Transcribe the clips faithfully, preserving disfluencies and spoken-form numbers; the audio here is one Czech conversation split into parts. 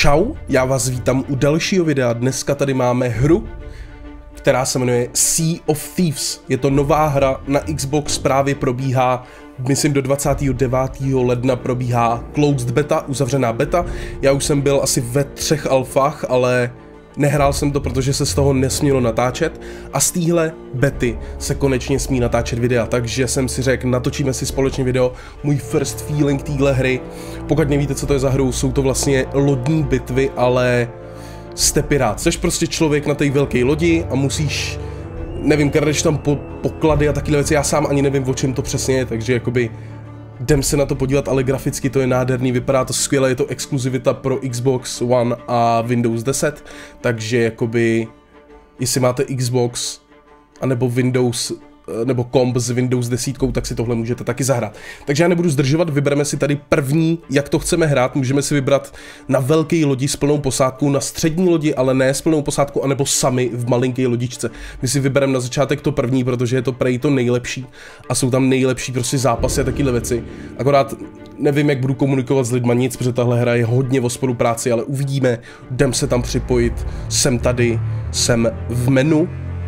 Čau, já vás vítám u dalšího videa. Dneska tady máme hru, která se jmenuje Sea of Thieves. Je to nová hra na Xbox, právě probíhá, myslím do dvacátého devátého ledna probíhá closed beta, uzavřená beta. Já už jsem byl asi ve třech alfách, ale nehrál jsem to, protože se z toho nesmělo natáčet a z téhle bety se konečně smí natáčet videa, takže jsem si řekl, natočíme si společně video, můj first feeling téhle hry. Pokud nevíte, co to je za hru, jsou to vlastně lodní bitvy, ale jste pirát. Jsi prostě člověk na té velké lodi a musíš, nevím, kradeš tam po, poklady a takové věci, já sám ani nevím, o čem to přesně je, takže jakoby jdem se na to podívat, ale graficky to je nádherný, vypadá to skvěle, je to exkluzivita pro Xbox One a Windows deset, takže jakoby, jestli máte Xbox anebo Windows, nebo komp s Windows deset, tak si tohle můžete taky zahrát. Takže já nebudu zdržovat, vybereme si tady první, jak to chceme hrát, můžeme si vybrat na velké lodi s plnou posádkou, na střední lodi, ale ne s plnou posádkou, anebo sami v malinké lodičce. My si vybereme na začátek to první, protože je to prej to nejlepší a jsou tam nejlepší prostě zápasy a takové věci. Akorát nevím, jak budu komunikovat s lidma nic, protože tahle hra je hodně o spolupráci, ale uvidíme, jdem se tam připojit, jsem tady, jsem v menu.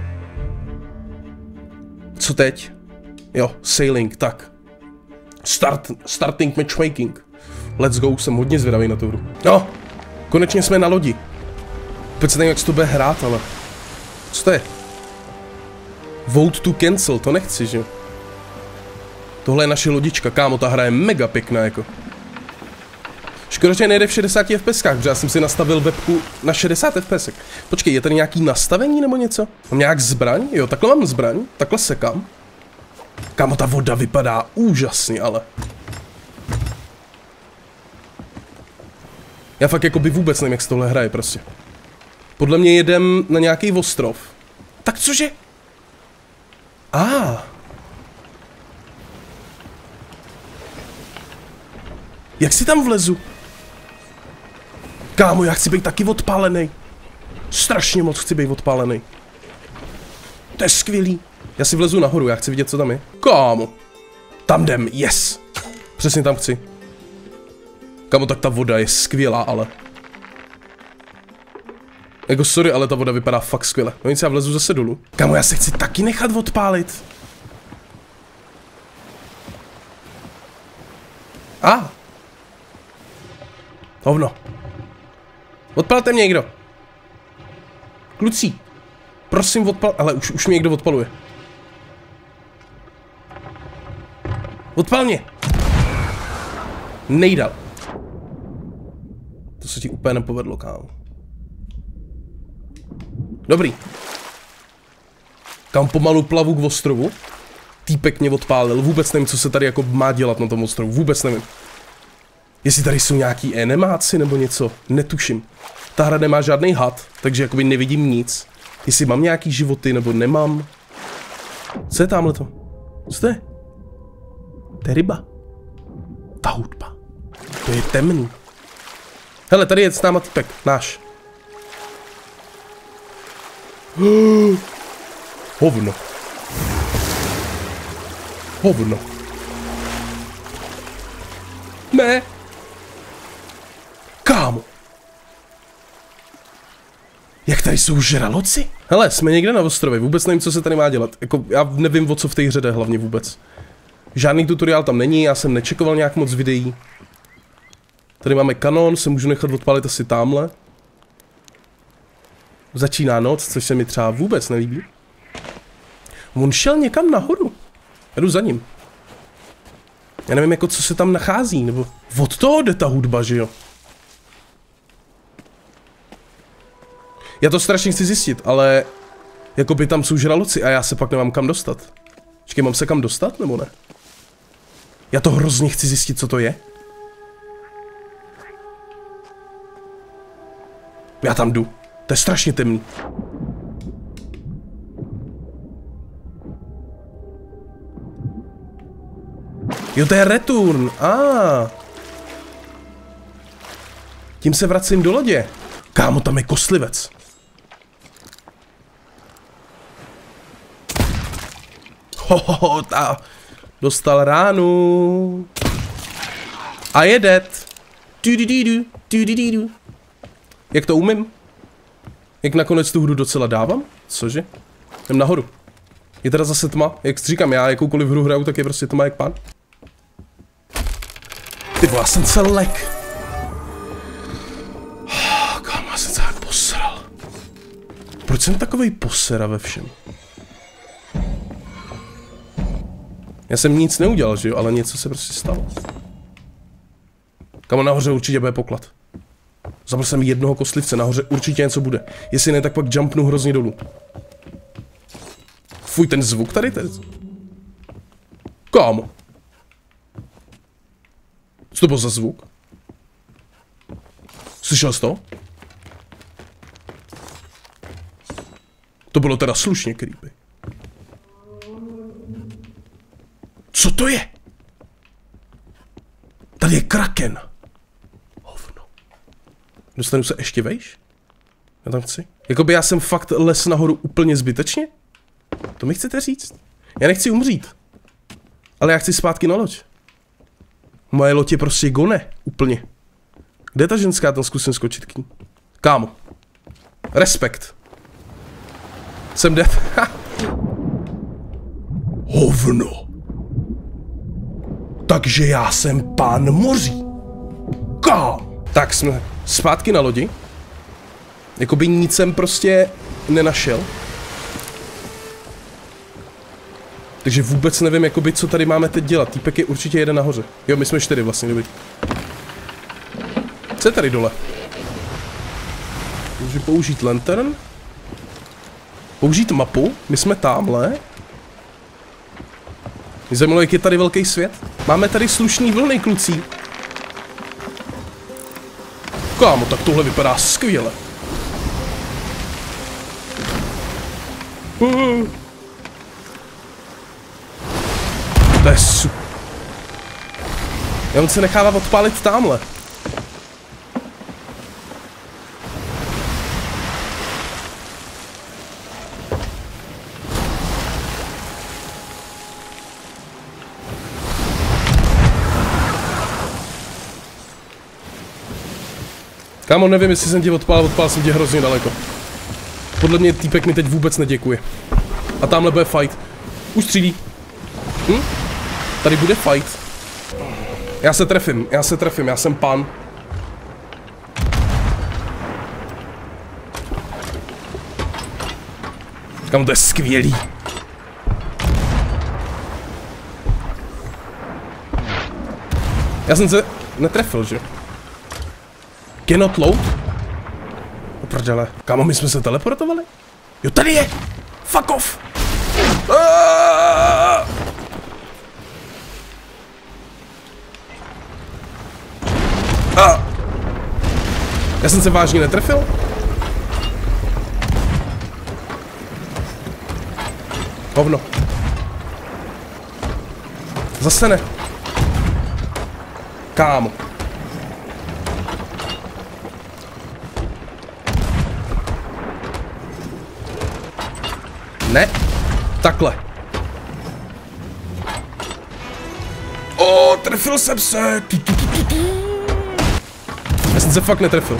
Co teď? Jo, sailing, tak. Start, starting matchmaking. Let's go, jsem hodně zvědavý na tu hru. No, konečně jsme na lodi. Teď se nevím, jak se to bude hrát, ale... Co to je? Vote to cancel, to nechci, že? Tohle je naše lodička, kámo, ta hra je mega pěkná, jako. Škoda, že nejde v šedesáti F P S kách, protože já jsem si nastavil webku na šedesát F P S. Počkej, je tady nějaký nastavení nebo něco? Mám nějak zbraň? Jo, takhle mám zbraň, takhle sekám. Kámo, ta voda vypadá úžasně, ale. Já fakt jakoby vůbec nevím, jak se tohle hraje prostě. Podle mě jedem na nějaký ostrov. Tak cože? A. Ah. Jak si tam vlezu? Kámo, já chci být taky odpálený. Strašně moc chci být odpálený. To je skvělý. Já si vlezu nahoru, já chci vidět, co tam je. Kámo. Tam jdem, yes. Přesně tam chci. Kámo, tak ta voda je skvělá, ale. Jako sorry, ale ta voda vypadá fakt skvěle. No nic, já vlezu zase dolů. Kámo, já se chci taky nechat odpálit. A. Ah. Hovno. Odpalte mě někdo. Kluci. Prosím odpal... Ale už, už mě někdo odpaluje. Odpal mě. Nejdal. To se ti úplně nepovedlo, kámo. Dobrý. Kam pomalu plavu k ostrovu. Týpek mě odpálil. Vůbec nevím, co se tady jako má dělat na tom ostrovu. Vůbec nevím. Jestli tady jsou nějaký enemáci nebo něco, netuším. Ta hra nemá žádný had, takže jakoby nevidím nic. Jestli mám nějaký životy nebo nemám. Co je tamhleto? Co to je? To je ryba. Ta hudba. To je temný. Hele, tady je s náma typek, náš. Hovno. Hovno. Ne. Kámo. Jak tady jsou žraloci? Hele, jsme někde na ostrově, vůbec nevím, co se tady má dělat. Jako, já nevím, o co v té hře jde hlavně vůbec. Žádný tutoriál tam není, já jsem nečekoval nějak moc videí. Tady máme kanon, se můžu nechat odpálit asi támhle. Začíná noc, což se mi třeba vůbec nelíbí. On šel někam nahoru. Já jdu za ním. Já nevím, jako co se tam nachází, nebo od toho jde ta hudba, že jo? Já to strašně chci zjistit, ale jakoby tam jsou žraloci a já se pak nemám kam dostat. Počkej, mám se kam dostat, nebo ne? Já to hrozně chci zjistit, co to je. Já tam jdu. To je strašně temný. Jo, to je return. A. Ah. Tím se vracím do lodě. Kámo, tam je kostlivec. Hohoho, ta. Dostal ránu. A je dead. Du, du, du, du, du, du, du. Jak to umím? Jak nakonec tu hru docela dávám? Cože? Jdem nahoru. Je teda zase tma, jak říkám, já jakoukoliv hru hraju, tak je prostě tma jak pán. Ty vole, já jsem se lek. Oh, kámo, já jsem se tak posral. Proč jsem takovej posera ve všem? Já jsem nic neudělal, že jo, ale něco se prostě stalo. Kámo, nahoře určitě bude poklad. Zabil jsem jednoho kostlivce, nahoře určitě něco bude. Jestli ne, tak pak jumpnu hrozně dolů. Fuj, ten zvuk tady teď. Kámo. Co to byl za zvuk? Slyšel jsi to? To bylo teda slušně creepy. Co to je? Tady je kraken. Hovno. Dostanu se ještě vejš? Já tam chci. Jakoby já jsem fakt les nahoru úplně zbytečně? To mi chcete říct? Já nechci umřít. Ale já chci zpátky na loď. Moje loď je prostě gone. Úplně. Kde je ta ženská? Tam zkusím skočit k ní. Kámo. Respekt. Jsem dead. Hovno. Takže já jsem pán moří. Kámo. Tak jsme zpátky na lodi. Jakoby nic jsem prostě nenašel. Takže vůbec nevím, jakoby, co tady máme teď dělat. Týpek je určitě jeden nahoře. Jo, my jsme čtyři vlastně, dobrý. Co je tady dole? Můžu použít lantern? Použít mapu? My jsme támhle. Mě zajímalo, jak je tady velký svět. Máme tady slušný vlny, kluci. Kámo, tak tohle vypadá skvěle. Uh. To je super. Já on se nechává odpálit tamhle. Kámo, nevím, jestli jsem tě odpálil, odpálil jsem tě hrozně daleko. Podle mě týpek mi teď vůbec neděkuje. A tamhle bude fight. Už střílí. Hm? Tady bude fight. Já se trefím, já se trefím, já jsem pán. Kámo, to je skvělý. Já jsem se netrefil, že? Cannot load? Oprdele. Kámo, my jsme se teleportovali? Jo, tady je! Fuck off! Aaaa! A. Já jsem se vážně netrefil? Hovno. Zase ne. Kámo. Ne. Takhle. O, trefil jsem se. Já jsem se fakt netrefil.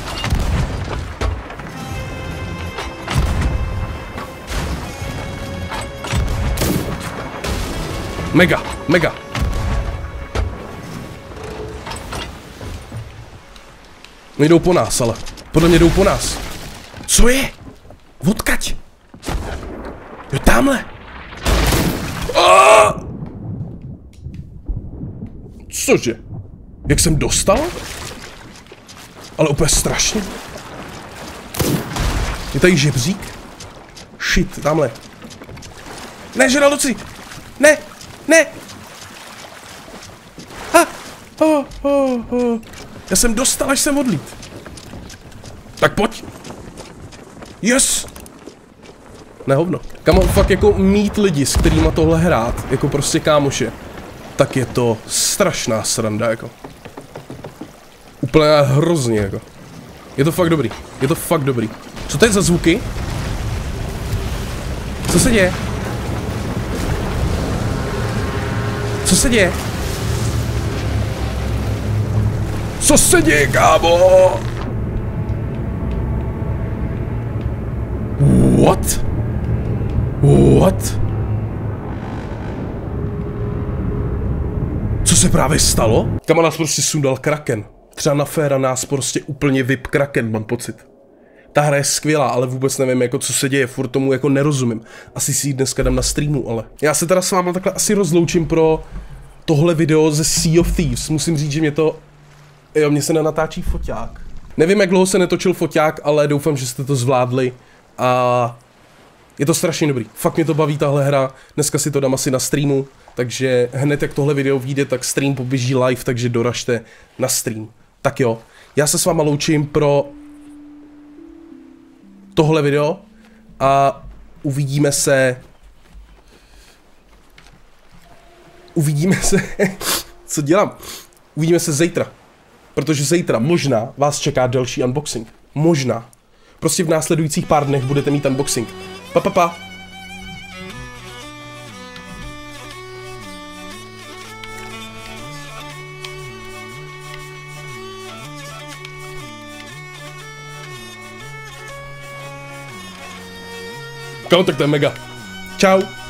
Mega, mega. Oni jdou po nás, ale. Podle mě jdou po nás. Co je? Odkaď? Jo, tamhle. Oh! Cože? Jak jsem dostal? Ale úplně strašně. Je tady žebřík? Shit, tamhle. Ne, žraloci! Ne! Ne! Ha! Oh, oh, oh. Já jsem dostal, až jsem odlít. Tak pojď. Yes! Ne, hovno. Kamo, fakt jako mít lidi, s kterýma tohle hrát, jako prostě kámoše, tak je to strašná sranda, jako. Úplně hrozně, jako. Je to fakt dobrý. Je to fakt dobrý. Co to je za zvuky? Co se děje? Co se děje? Co se děje, kámo? What? Co se právě stalo? Tam nás prostě sundal Kraken. Třeba na Féra nás prostě úplně vyp Kraken, mám pocit. Ta hra je skvělá, ale vůbec nevím, jako co se děje, furt tomu jako nerozumím. Asi si ji dneska dám na streamu, ale... Já se teda s vámi takhle asi rozloučím pro tohle video ze Sea of Thieves. Musím říct, že mě to... Jo, mně se nenatáčí foťák. Nevím, jak dlouho se netočil foťák, ale doufám, že jste to zvládli. A... je to strašně dobrý. Fakt mě to baví tahle hra. Dneska si to dám asi na streamu. Takže hned jak tohle video vyjde, tak stream poběží live, takže doražte na stream. Tak jo, já se s váma loučím pro tohle video a uvidíme se... Uvidíme se... Co dělám? Uvidíme se zítra. Protože zítra možná vás čeká další unboxing. Možná. Prostě v následujících pár dnech budete mít unboxing. Pa, pa, pa. Kámo, tak to je mega. Čau.